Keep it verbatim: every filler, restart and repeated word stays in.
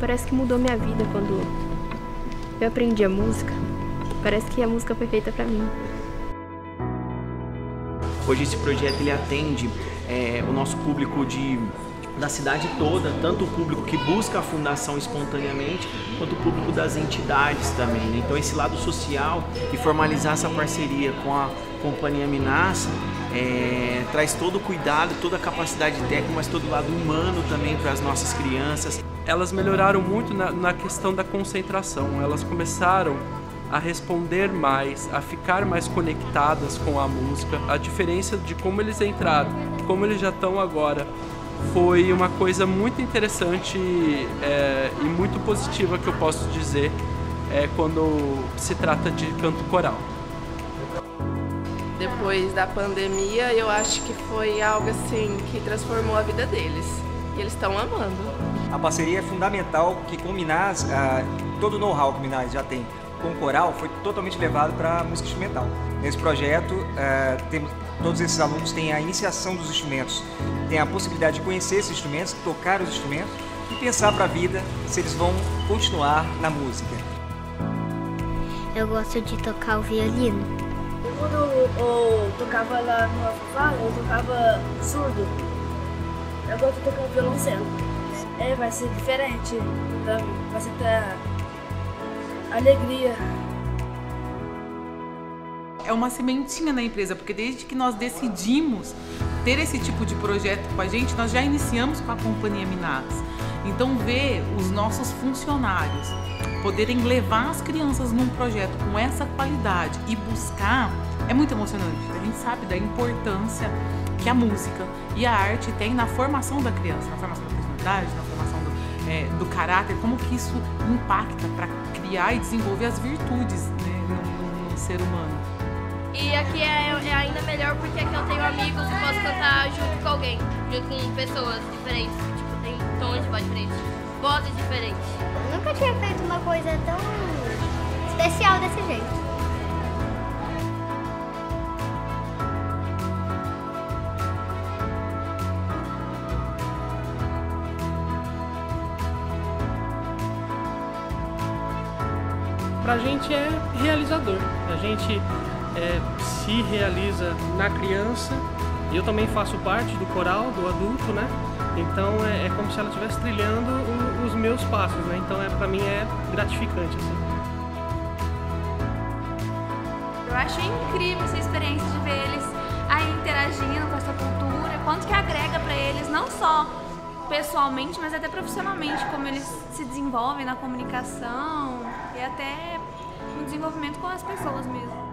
parece que mudou minha vida quando eu aprendi a música. Parece que a música foi feita pra mim. Hoje esse projeto ele atende é, o nosso público de, da cidade toda, tanto o público que busca a fundação espontaneamente, quanto o público das entidades também, né? Então esse lado social e formalizar essa parceria com a Companhia Minasa é, traz todo o cuidado, toda a capacidade técnica, mas todo o lado humano também para as nossas crianças. Elas melhoraram muito na, na questão da concentração, elas começaram a responder mais, a ficar mais conectadas com a música. A diferença de como eles entraram, como eles já estão agora, foi uma coisa muito interessante é, e muito positiva que eu posso dizer é, quando se trata de canto coral. Depois da pandemia, eu acho que foi algo assim que transformou a vida deles. E eles estão amando. A parceria é fundamental, que com o Minasa, ah, todo o know-how que o Minasa já tem com o coral foi totalmente levado para a música instrumental. Nesse projeto, ah, temos, todos esses alunos têm a iniciação dos instrumentos, têm a possibilidade de conhecer esses instrumentos, tocar os instrumentos e pensar para a vida se eles vão continuar na música. Eu gosto de tocar o violino. Quando eu, eu tocava lá no Afafá, eu tocava surdo. Eu gosto de tocar violoncelo. É, vai ser diferente pra mim, vai ser pra alegria. É uma sementinha na empresa, porque desde que nós decidimos ter esse tipo de projeto com a gente, nós já iniciamos com a Companhia Minasa. Então ver os nossos funcionários poderem levar as crianças num projeto com essa qualidade e buscar é muito emocionante. A gente sabe da importância que a música e a arte tem na formação da criança, na formação da personalidade, na formação do, é, do caráter, como que isso impacta para criar e desenvolver as virtudes, né, no, no, no ser humano. E aqui é, é ainda melhor porque aqui eu tenho amigos e posso cantar junto com alguém, junto com pessoas diferentes, tipo, tem tons de voz diferentes, vozes diferentes. Eu nunca tinha feito uma coisa tão especial desse jeito. Pra gente é realizador, a gente é, se realiza na criança, e eu também faço parte do coral, do adulto, né? Então é, é como se ela estivesse trilhando o, os meus passos, né? Então é, pra mim é gratificante, assim. Eu acho incrível essa experiência de ver eles aí interagindo com essa cultura, quanto que agrega pra eles, não só pessoalmente, mas até profissionalmente, como eles se desenvolvem na comunicação e até no desenvolvimento com as pessoas mesmo.